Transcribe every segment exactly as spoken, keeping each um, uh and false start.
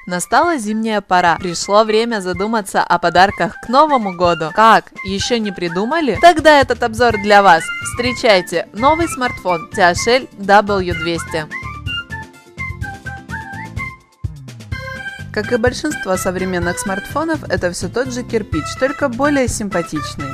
Настала зимняя пора. Пришло время задуматься о подарках к Новому году. Как? Еще не придумали? Тогда этот обзор для вас. Встречайте новый смартфон ти эйч эл дабл ю двести. Как и большинство современных смартфонов, это все тот же кирпич, только более симпатичный.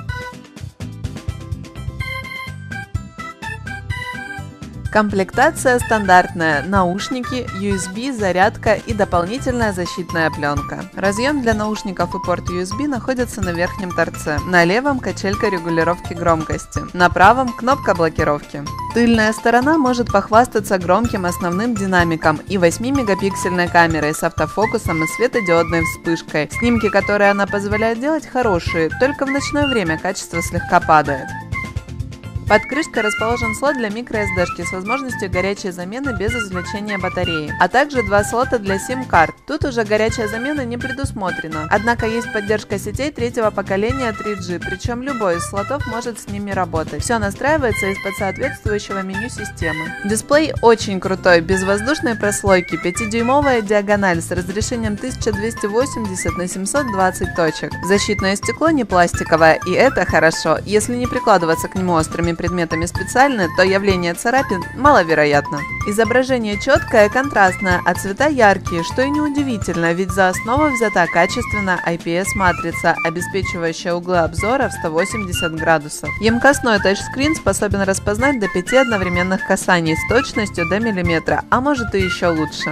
Комплектация стандартная: наушники, ю эс би, зарядка и дополнительная защитная пленка. Разъем для наушников и порт ю эс би находятся на верхнем торце. На левом качелька регулировки громкости, на правом кнопка блокировки. Тыльная сторона может похвастаться громким основным динамиком и восьмимегапиксельной камерой с автофокусом и светодиодной вспышкой. Снимки, которые она позволяет делать, хорошие, только в ночное время качество слегка падает. Под крышкой расположен слот для microSD с возможностью горячей замены без извлечения батареи, а также два слота для сим-карт. Тут уже горячая замена не предусмотрена, однако есть поддержка сетей третьего поколения три джи, причем любой из слотов может с ними работать. Все настраивается из-под соответствующего меню системы. Дисплей очень крутой, без воздушной прослойки, пятидюймовая диагональ с разрешением тысяча двести восемьдесят на семьсот двадцать точек. Защитное стекло не пластиковое, и это хорошо. Если не прикладываться к нему острыми предметами специально, то явление царапин маловероятно. Изображение четкое и контрастное, а цвета яркие, что и неудивительно, ведь за основу взята качественная ай пи эс-матрица, обеспечивающая углы обзора в сто восемьдесят градусов. Емкостной тачскрин способен распознать до пяти одновременных касаний с точностью до миллиметра, а может и еще лучше.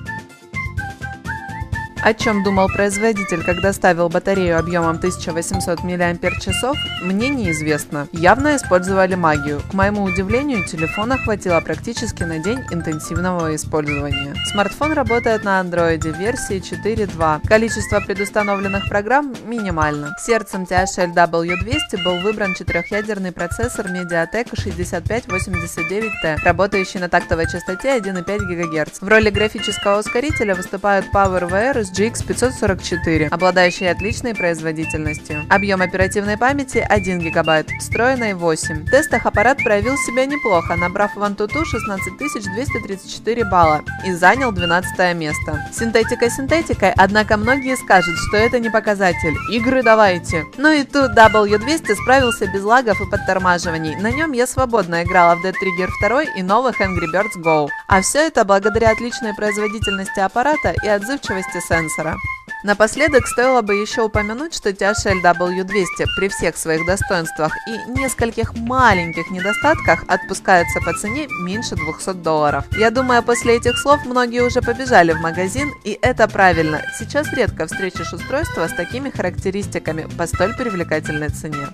О чем думал производитель, когда ставил батарею объемом тысяча восемьсот миллиампер-часов, мне неизвестно. Явно использовали магию. К моему удивлению, телефона хватило практически на день интенсивного использования. Смартфон работает на андроиде версии четыре точка два. Количество предустановленных программ минимально. Сердцем ти эйч эл дабл ю двести был выбран четырехъядерный процессор Mediatek шестьдесят пять восемьдесят девять ти, работающий на тактовой частоте один и пять гигагерц. В роли графического ускорителя выступают PowerVR из джи икс пятьсот сорок четыре, обладающий отличной производительностью. Объем оперативной памяти один гигабайт, встроенной восемь. В тестах аппарат проявил себя неплохо, набрав в AnTuTu шестнадцать тысяч двести тридцать четыре балла и занял двенадцатое место. Синтетика синтетикой, однако многие скажут, что это не показатель. Игры давайте. Но и тут дабл ю двести справился без лагов и подтормаживаний. На нем я свободно играла в Dead Trigger два и новых Angry Birds Go. А все это благодаря отличной производительности аппарата и отзывчивости сенсора. Напоследок стоило бы еще упомянуть, что ти эйч эл дабл ю двести при всех своих достоинствах и нескольких маленьких недостатках отпускается по цене меньше двухсот долларов. Я думаю, после этих слов многие уже побежали в магазин, и это правильно. Сейчас редко встретишь устройство с такими характеристиками по столь привлекательной цене.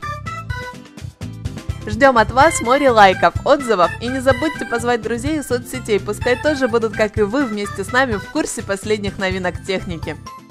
Ждем от вас море лайков, отзывов и не забудьте позвать друзей из соцсетей, пускай тоже будут, как и вы, вместе с нами в курсе последних новинок техники.